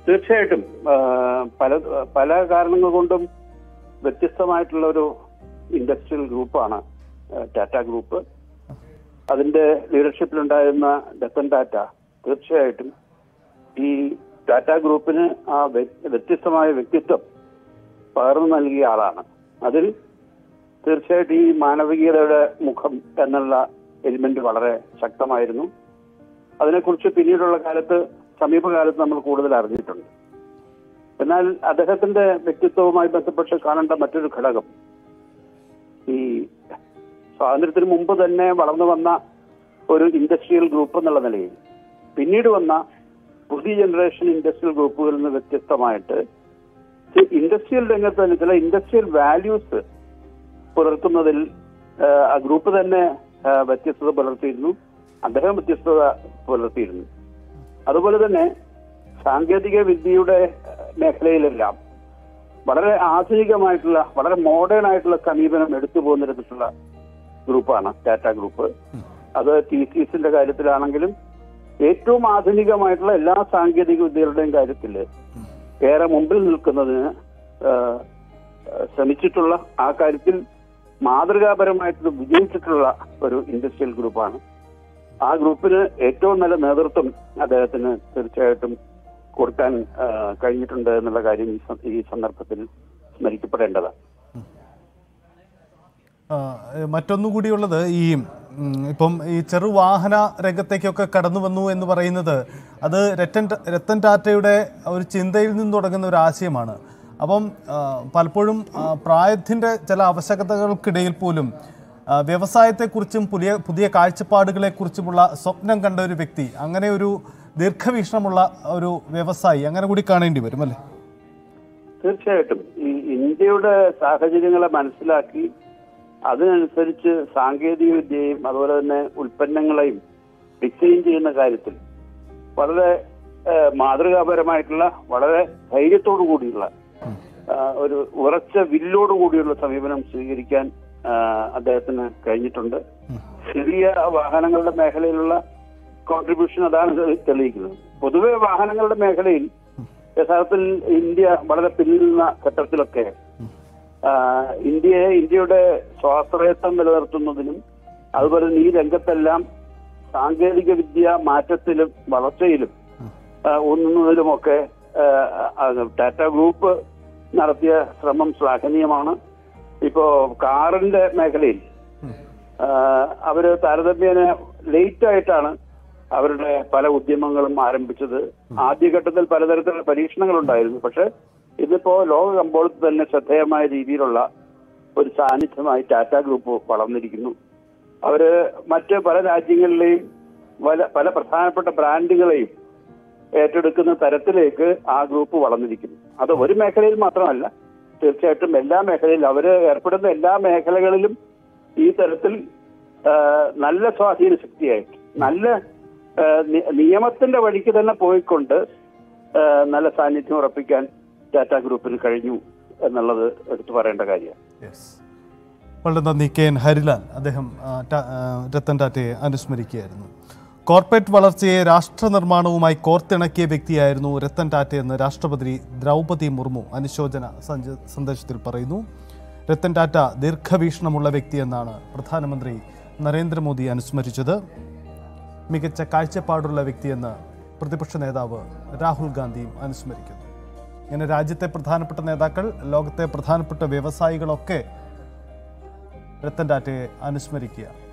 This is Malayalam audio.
തീർച്ചയായിട്ടും പല പല കാരണങ്ങൾ കൊണ്ടും വ്യത്യസ്തമായിട്ടുള്ള ഒരു ഇൻഡസ്ട്രിയൽ ഗ്രൂപ്പാണ് ടാറ്റ ഗ്രൂപ്പ്. അതിന്റെ ലീഡർഷിപ്പിലുണ്ടായിരുന്ന രത്തൻ ടാറ്റ തീർച്ചയായിട്ടും ഈ ടാറ്റ ഗ്രൂപ്പിന് ആ വ്യത്യസ്തമായ വ്യക്തിത്വം പകർന്നു നൽകിയ ആളാണ്. അതിൽ തീർച്ചയായിട്ടും ഈ മാനവികതയുടെ മുഖം എന്നുള്ള എലിമെന്റ് വളരെ ശക്തമായിരുന്നു. അതിനെക്കുറിച്ച് പിന്നീടുള്ള കാലത്ത് സമീപകാലത്ത് നമ്മൾ കൂടുതൽ അറിഞ്ഞിട്ടുണ്ട്. എന്നാൽ അദ്ദേഹത്തിന്റെ വ്യക്തിത്വവുമായി ബന്ധപ്പെട്ട് കാണേണ്ട മറ്റൊരു ഘടകം, ഈ സ്വാതന്ത്ര്യത്തിന് മുമ്പ് തന്നെ വളർന്നു വന്ന ഒരു ഇൻഡസ്ട്രിയൽ ഗ്രൂപ്പ് എന്നുള്ള നിലയിൽ പിന്നീട് വന്ന പുതിയ ജനറേഷൻ ഇൻഡസ്ട്രിയൽ ഗ്രൂപ്പുകളിൽ നിന്ന് വ്യത്യസ്തമായിട്ട് ഇൻഡസ്ട്രിയൽ രംഗത്ത് തന്നെ ചില ഇൻഡസ്ട്രിയൽ വാല്യൂസ് പുലർത്തുന്നതിൽ ആ ഗ്രൂപ്പ് തന്നെ വ്യത്യസ്തത പുലർത്തിയിരുന്നു. അദ്ദേഹം വ്യത്യസ്തത പുലർത്തിയിരുന്നു. അതുപോലെ തന്നെ സാങ്കേതിക വിദ്യയുടെ മേഖലയിലെല്ലാം വളരെ ആധുനികമായിട്ടുള്ള വളരെ മോഡേൺ ആയിട്ടുള്ള സമീപനം എടുത്തു പോകുന്നിടത്തുള്ള ഗ്രൂപ്പാണ് ടാറ്റ ഗ്രൂപ്പ്. അത് TCSന്റെ കാര്യത്തിലാണെങ്കിലും ഏറ്റവും ആധുനികമായിട്ടുള്ള എല്ലാ സാങ്കേതിക വിദ്യകളുടെയും കാര്യത്തിൽ ഏറെ മുമ്പിൽ നിൽക്കുന്നതിന് ശ്രമിച്ചിട്ടുള്ള, ആ കാര്യത്തിൽ മാതൃകാപരമായിട്ട് വിജയിച്ചിട്ടുള്ള ഒരു ഇൻഡസ്ട്രിയൽ ഗ്രൂപ്പാണ്. ആ ഗ്രൂപ്പിന് ഏറ്റവും നല്ല നേതൃത്വം അദ്ദേഹത്തിന് തീർച്ചയായിട്ടും കൊടുക്കാൻ കഴിഞ്ഞിട്ടുണ്ട് എന്നുള്ള കാര്യം ഈ സന്ദർഭത്തിൽ സ്മരിക്കപ്പെടേണ്ടതാണ്. മറ്റൊന്നുകൂടിയുള്ളത്, ഇപ്പം ഈ ചെറുവാഹന രംഗത്തേക്കൊക്കെ കടന്നു വന്നു എന്ന് പറയുന്നത് അത് രത്തൻ ടാറ്റയുടെ ഒരു ചിന്തയിൽ നിന്ന് തുടങ്ങുന്ന ഒരു ആശയമാണ്. അപ്പം പലപ്പോഴും പ്രായത്തിൻ്റെ ചില ആവശ്യകതകൾക്കിടയിൽ പോലും വ്യവസായത്തെക്കുറിച്ചും പുതിയ കാഴ്ചപ്പാടുകളെക്കുറിച്ചുമുള്ള സ്വപ്നം കണ്ട ഒരു വ്യക്തി, അങ്ങനെ ഒരു ദീർഘവീക്ഷണമുള്ള ഒരു വ്യവസായി, അങ്ങനെ കൂടി കാണേണ്ടി വരും അല്ലേ? തീർച്ചയായിട്ടും ഈ ഇന്ത്യയുടെ സാഹചര്യങ്ങളെ മനസ്സിലാക്കി അതിനനുസരിച്ച് സാങ്കേതിക വിദ്യയും അതുപോലെ തന്നെ ഉൽപ്പന്നങ്ങളെയും ഡിസൈൻ ചെയ്യുന്ന കാര്യത്തിൽ വളരെ മാതൃകാപരമായിട്ടുള്ള, വളരെ ധൈര്യത്തോടു കൂടിയുള്ള ഒരു ഉറച്ച വില്ലോടു കൂടിയുള്ള സമീപനം സ്വീകരിക്കാൻ അദ്ദേഹത്തിന് കഴിഞ്ഞിട്ടുണ്ട്. ചെറിയ വാഹനങ്ങളുടെ മേഖലയിലുള്ള കോൺട്രിബ്യൂഷൻ അതാണ് തെളിയിക്കുന്നത്. പൊതുവെ വാഹനങ്ങളുടെ മേഖലയിൽ യഥാർത്ഥത്തിൽ ഇന്ത്യ വളരെ പിന്നിലുന്ന ഘട്ടത്തിലൊക്കെ ഇന്ത്യയുടെ സ്വാശ്രയത്വം നിലനിർത്തുന്നതിനും അതുപോലെ ഈ രംഗത്തെല്ലാം സാങ്കേതിക വിദ്യ മാറ്റത്തിലും വളർച്ചയിലും ഒന്നുന്നതിലുമൊക്കെ ടാറ്റ ഗ്രൂപ്പ് നടത്തിയ ശ്രമം ശ്ലാഘനീയമാണ്. ഇപ്പോ കാറിന്റെ മേഖലയിൽ അവര് താരതമ്യേന ലേറ്റ് ആയിട്ടാണ് അവരുടെ പല ഉദ്യമങ്ങളും ആരംഭിച്ചത്. ആദ്യഘട്ടത്തിൽ പലതരത്തിലുള്ള പരീക്ഷണങ്ങൾ ഉണ്ടായിരുന്നു. പക്ഷെ ഇതിപ്പോ ലോക കമ്പോളത്തിൽ തന്നെ ശ്രദ്ധേയമായ രീതിയിലുള്ള ഒരു സാന്നിധ്യമായി ടാറ്റ ഗ്രൂപ്പ് വളർന്നിരിക്കുന്നു. അവര് മറ്റ് പല രാജ്യങ്ങളിലെയും പല പ്രധാനപ്പെട്ട ബ്രാൻഡുകളെയും ഏറ്റെടുക്കുന്ന തരത്തിലേക്ക് ആ ഗ്രൂപ്പ് വളർന്നിരിക്കുന്നു. അത് ഒരു മേഖലയിൽ മാത്രമല്ല, തീർച്ചയായിട്ടും എല്ലാ മേഖലയിലും അവര് ഏർപ്പെടുന്ന എല്ലാ മേഖലകളിലും ഈ തരത്തിൽ നല്ല സ്വാധീന ശക്തിയായിട്ട് നല്ല നിയമത്തിന്റെ വഴിക്ക് തന്നെ പോയിക്കൊണ്ട് നല്ല സാന്നിധ്യം ഉറപ്പിക്കാൻ ടാറ്റ ഗ്രൂപ്പിന് കഴിഞ്ഞു എന്നുള്ളത് എടുത്തു പറയേണ്ട കാര്യമാണ്. വളരെ നന്ദി. KN ഹരിലാൽ അദ്ദേഹം രത്തൻ ടാറ്റയെ അനുസ്മരിക്കുകയായിരുന്നു. കോർപ്പറേറ്റ് വളർച്ചയെ രാഷ്ട്ര നിർമ്മാണവുമായി കോർത്തിണക്കിയ വ്യക്തിയായിരുന്നു രത്തൻ ടാറ്റയെന്ന് രാഷ്ട്രപതി ദ്രൗപദി മുർമു അനുശോചന സന്ദേശത്തിൽ പറയുന്നു. രത്തൻ ടാറ്റ ദീർഘവീക്ഷണമുള്ള വ്യക്തിയെന്നാണ് പ്രധാനമന്ത്രി നരേന്ദ്രമോദി അനുസ്മരിച്ചത്. മികച്ച കാഴ്ചപ്പാടുള്ള വ്യക്തിയെന്ന് പ്രതിപക്ഷ നേതാവ് രാഹുൽ ഗാന്ധിയും അനുസ്മരിക്കുന്നു. ഇങ്ങനെ രാജ്യത്തെ പ്രധാനപ്പെട്ട നേതാക്കൾ, ലോകത്തെ പ്രധാനപ്പെട്ട വ്യവസായികളൊക്കെ രത്തൻ ടാറ്റയെ അനുസ്മരിക്കുക.